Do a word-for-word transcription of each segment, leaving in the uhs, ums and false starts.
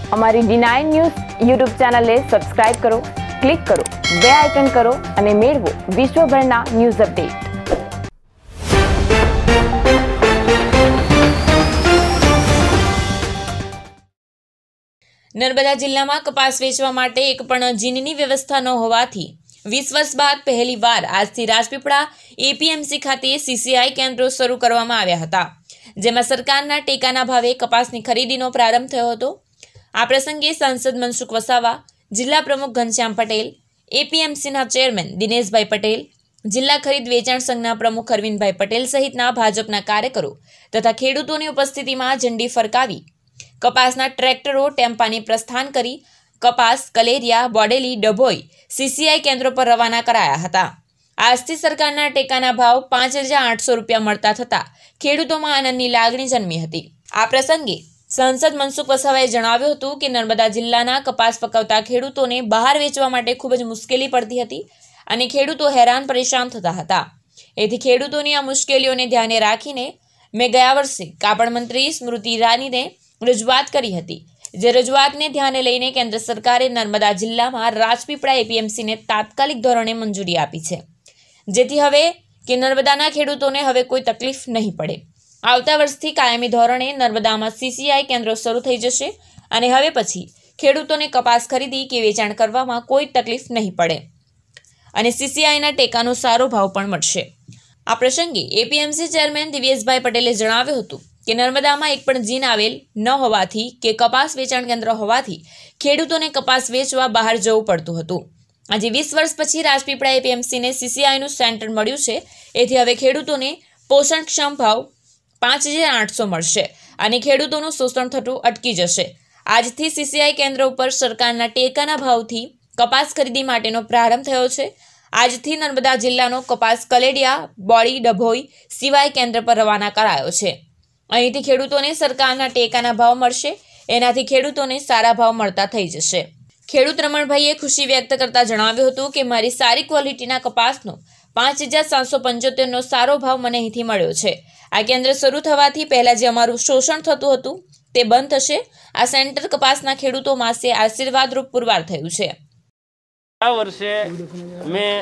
અમારી D nine News YouTube ચેનલને subscribe કરો, ક્લિક કરો, બે આઇકન કરો અને મેળવો વિશ્વભરના ન્યૂઝ અપડેટ. નર્મદા જિલ્લામાં કપાસ વેચવા માટે એક પણ જીનની વ્યવસ્થા ન હોવાથી વીસ વર્ષ બાદ પહેલીવાર આજથી રાજપીપળા એપીએમસી ખાતે સીસીઆઈ કેન્દ્રો શરૂ કરવામાં આવ્યા હતા, જેમાં સરકારના ટેકાના ભાવે કપાસની ખરીદીનો પ્રારંભ થયો હતો. આ પ્રસંગે સાંસદ મનસુખ વસાવા, જિલ્લા પ્રમુખ ઘનશ્યામ પટેલ, એપીએમસીના ચેરમેન દિનેશભાઈ પટેલ, જિલ્લા ખરીદ વેચાણ સંઘના પ્રમુખ અરવિંદભાઈ પટેલ સહિતના ભાજપના કાર્યકરો તથા ખેડૂતોની ઉપસ્થિતિમાં ઝંડી ફરકાવી કપાસના ટ્રેક્ટરો ટેમ્પાની પ્રસ્થાન કરી કપાસ કલેરિયા, બોડેલી, ડભોઈ સીસીઆઈ કેન્દ્રો પર રવાના કરાયા હતા. આજથી સરકારના ટેકાના ભાવ પાંચ હજાર આઠસો રૂપિયા મળતા થતા ખેડૂતોમાં આનંદની લાગણી જન્મી હતી. આ પ્રસંગે સાંસદ મનસુખ વસાવાએ જણાવ્યું હતું કે નર્મદા જિલ્લાના કપાસ પકવતા ખેડૂતોને બહાર વેચવા માટે ખૂબ જ મુશ્કેલી પડતી હતી અને ખેડૂતો હેરાન પરેશાન થતા હતા. એથી ખેડૂતોની આ મુશ્કેલીઓને ધ્યાને રાખીને મેં ગયા વર્ષે કાપડ મંત્રી સ્મૃતિ ઈરાનીને રજૂઆત કરી હતી, જે રજૂઆતને ધ્યાને લઈને કેન્દ્ર સરકારે નર્મદા જિલ્લામાં રાજપીપળા એપીએમસીને તાત્કાલિક ધોરણે મંજૂરી આપી છે, જેથી હવે કે નર્મદાના ખેડૂતોને હવે કોઈ તકલીફ નહીં પડે. આવતા વર્ષથી કાયમી ધોરણે નર્મદામાં સીસીઆઈ કેન્દ્રો શરૂ થઈ જશે અને હવે પછી ખેડૂતોને કપાસ ખરીદી કે વેચાણ કરવામાં કોઈ તકલીફ નહીં પડે અને સીસીઆઈના ટેકાનો સારો ભાવ પણ મળશે. આ પ્રસંગે એપીએમસી ચેરમેન દિવ્યેશભાઈ પટેલે જણાવ્યું હતું કે નર્મદામાં એક પણ જીન આવેલ ન હોવાથી કે કપાસ વેચાણ કેન્દ્ર હોવાથી ખેડૂતોને કપાસ વેચવા બહાર જવું પડતું હતું. આજે વીસ વર્ષ પછી રાજપીપળા એપીએમસીને સીસીઆઈનું સેન્ટર મળ્યું છે, એથી હવે ખેડૂતોને પોષણક્ષમ ભાવ પાંચ હજાર આઠસો મળશે અને ખેડૂતોનું શોષણ થતું અટકી જશે. આજથી સીસીઆઈ કેન્દ્ર ઉપર સરકારના ટેકાના ભાવથી કપાસ ખરીદી માટેનો પ્રારંભ થયો છે. આજથી નર્મદા જિલ્લાનો કપાસ કલેડિયા, બોડી, ડભોઈ સિવાય કેન્દ્ર પર રવાના કરાયો છે. અહીંથી ખેડૂતોને સરકારના ટેકાના ભાવ મળશે, એનાથી ખેડૂતોને સારા ભાવ મળતા થઈ જશે. ખેડૂત રમણભાઈએ ખુશી વ્યક્ત કરતા જણાવ્યું હતું કે મારી સારી ક્વોલિટીના કપાસનો પાંચ હજાર સાતસો પંચોતેરનો સારો ભાવ મને અહીંથી મળ્યો છે. આ કેન્દ્ર શરૂ થવાથી પહેલાં જે અમારું શોષણ થતું હતું તે બંધ થશે. આ સેન્ટર કપાસના ખેડૂતો માટે આશીર્વાદરૂપ પુરવાર થયું છે. આ વર્ષે મેં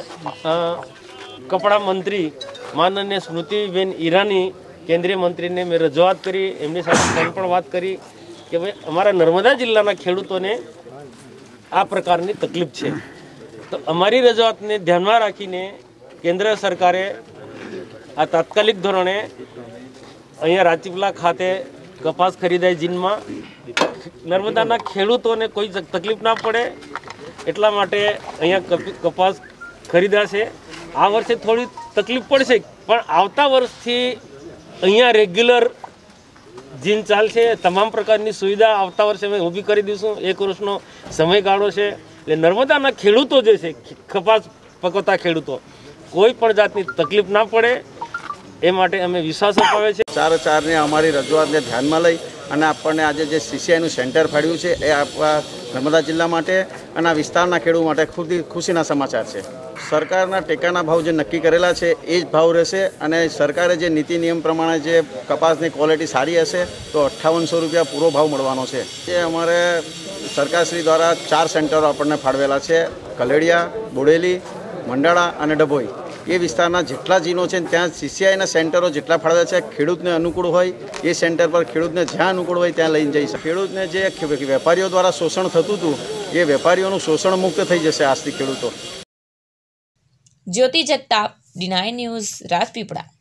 કપડા મંત્રી માનનીય સ્મૃતિબેન ઈરાની કેન્દ્રીય મંત્રીને મેં રજૂઆત કરી, એમની સાથે પણ વાત કરી કે ભાઈ અમારા નર્મદા જિલ્લાના ખેડૂતોને આ પ્રકારની તકલીફ છે, તો અમારી રજૂઆતને ધ્યાનમાં રાખીને કેન્દ્ર સરકારે આ તાત્કાલિક ધોરણે અહીંયા રાજપીપળા ખાતે કપાસ ખરીદાય જીનમાં નર્મદાના ખેડૂતોને કોઈ તકલીફ ના પડે એટલા માટે અહીંયા કપાસ ખરીદાશે. આ વર્ષે થોડી તકલીફ પડશે, પણ આવતા વર્ષથી અહીંયા રેગ્યુલર જીન ચાલશે. તમામ પ્રકારની સુવિધા આવતા વર્ષે અમે ઊભી કરી દઈશું. એક વર્ષનો સમયગાળો છે, એટલે નર્મદાના ખેડૂતો જે છે, કપાસ પકવતા ખેડૂતો, કોઈ પણ જાતની તકલીફ ના પડે એ માટે અમે વિશ્વાસ અપાવે છે. ચાર ચારને અમારી રજૂઆતને ધ્યાનમાં લઈ અને આપણને આજે જે સીસીઆઈનું સેન્ટર ફાળ્યું છે એ આપણા નર્મદા જિલ્લા માટે અને આ વિસ્તારના ખેડૂત માટે ખૂબ ખુશીના સમાચાર છે. સરકારના ટેકાના ભાવ જે નક્કી કરેલા છે એ જ ભાવ રહેશે અને સરકારે જે નીતિ નિયમ પ્રમાણે જે કપાસની ક્વોલિટી સારી હશે તો અઠ્ઠાવનસો રૂપિયા પૂરો ભાવ મળવાનો છે. એ અમારે સરકારશ્રી દ્વારા ચાર સેન્ટરો આપણને ફાળવેલા છે, કલેડિયા, બોડેલી, મંડાળા અને ડભોઈ. એ વિસ્તારના જેટલા જીનો છે ત્યાં સીસીઆઈના સેન્ટરો જેટલા ફાળવ્યા છે, ખેડૂતને અનુકૂળ હોય એ સેન્ટર પર ખેડૂતને જ્યાં અનુકૂળ હોય ત્યાં લઈને જઈ શકે. ખેડૂતને જે વેપારીઓ દ્વારા શોષણ થતું હતું એ વેપારીઓનું શોષણ મુક્ત થઈ જશે આજથી ખેડૂતો. Jyoti Jagtap, D nine News, Rajpipla.